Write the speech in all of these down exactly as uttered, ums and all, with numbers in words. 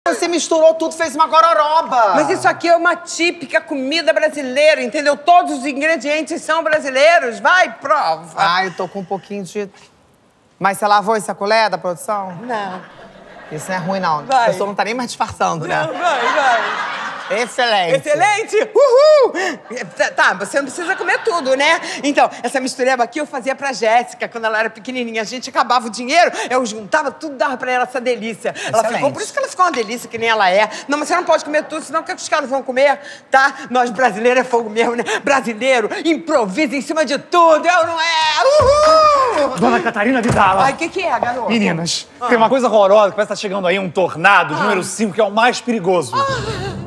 Você misturou tudo, fez uma gororoba. Mas isso aqui é uma típica comida brasileira, entendeu? Todos os ingredientes são brasileiros. Vai, prova. Ai, eu tô com um pouquinho de... Mas você lavou essa colher da produção? Não. Isso não é ruim, não. Vai. A pessoa não tá nem mais disfarçando, né? Não, vai, vai. Excelente. Excelente! Uhul! Tá, tá, você não precisa comer tudo, né? Então, essa mistureba aqui eu fazia pra Jéssica quando ela era pequenininha. A gente acabava o dinheiro, eu juntava tudo, dava pra ela essa delícia. Ela ficou, por isso que ela ficou uma delícia, que nem ela é. Não, mas você não pode comer tudo, senão o que os caras vão comer, tá? Nós brasileiros é fogo mesmo, né? Brasileiro improvisa em cima de tudo, eu não é? Uhul! Dona Catarina Vidala. Ai, o que que é, garoto? Meninas, ah. tem uma coisa horrorosa que parece estar chegando aí, um tornado, ah. número cinco, que é o mais perigoso. Ah.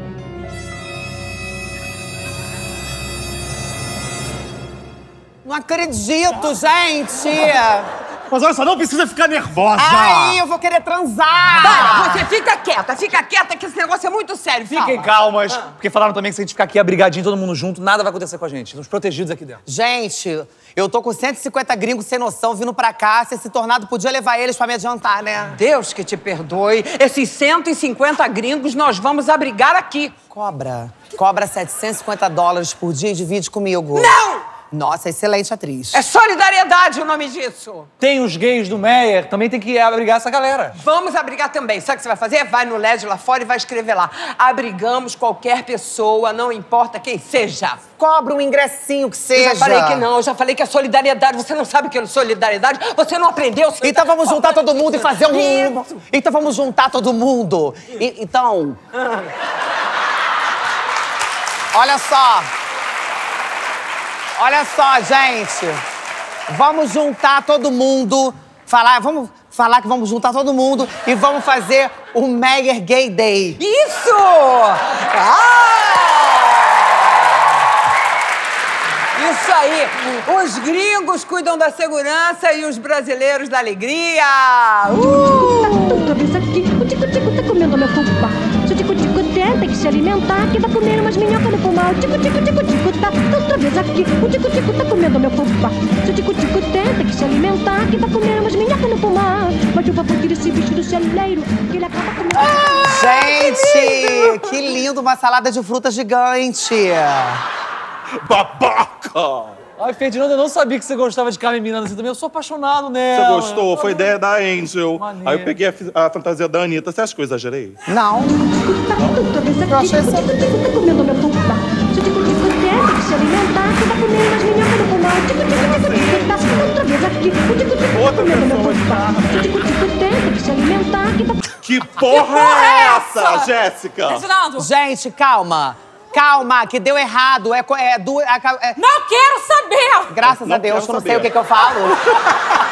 Não acredito, gente! Mas olha só, não precisa ficar nervosa! Ai, eu vou querer transar! Para, você fica quieta, fica quieta, que esse negócio é muito sério. Fiquem calmas, ah. porque falaram também que se a gente ficar aqui abrigadinho, todo mundo junto, nada vai acontecer com a gente. Estamos protegidos aqui dentro. Gente, eu tô com cento e cinquenta gringos sem noção vindo pra cá. Se esse tornado podia levar eles pra me adiantar, né? Deus que te perdoe. Esses cento e cinquenta gringos nós vamos abrigar aqui. Cobra. Cobra setecentos e cinquenta dólares por dia e divide comigo. Não! Nossa, excelente atriz. É solidariedade o nome disso. Tem os gays do Meyer, também tem que abrigar essa galera. Vamos abrigar também. Sabe o que você vai fazer? Vai no L E D lá fora e vai escrever lá. Abrigamos qualquer pessoa, não importa quem seja. Cobra um ingressinho que seja. Eu já falei que não, eu já falei que é solidariedade. Você não sabe o que é solidariedade? Você não aprendeu? Então vamos juntar todo mundo e fazer um... Isso. Então vamos juntar todo mundo. E, então... Olha só. Olha só, gente. Vamos juntar todo mundo. Falar, vamos falar que vamos juntar todo mundo e vamos fazer o Meyer Gay Day. Isso! Ah! Isso aí! Os gringos cuidam da segurança e os brasileiros da alegria! Uh! Toda vez aqui, o tico-tico tá comendo meu fubá. Se o tico-tico tem, tem que se alimentar, que vai comer umas minhocas no pomar. O tico-tico-tico-tico tá toda vez aqui, o tico-tico tá comendo meu fubá. Se o tico-tico tem, tem que se alimentar, que vai comer umas minhocas no pomar. Mas o papo tira esse bicho do celeiro, que ele acaba comendo... Ah, gente, que lindo, uma salada de fruta gigante. Babaca! Ai, Ferdinando, eu não sabia que você gostava de Carmen Miranda assim também. Eu sou apaixonado nela. Você gostou? Foi ideia da Angel. Maneiro. Aí eu peguei a, a fantasia da Anitta. Você acha que eu exagerei? Não. Eu achei isso. O tico-tico tá comendo meu fubá. Se o tico-tico tem, tem que se alimentar, que vai comer umas minhocas no pomar. O tico-tico-tico-tico tá outra vez aqui. O tico-tico tá comendo meu fubá. Se o tico-tico tem, tem que se alimentar, que vai... Que porra é essa, Jéssica? Ferdinando! Gente, calma. Calma, que deu errado. É, é, é, é, não quero saber! Graças não a Deus, que eu não saber. sei o que, que eu falo.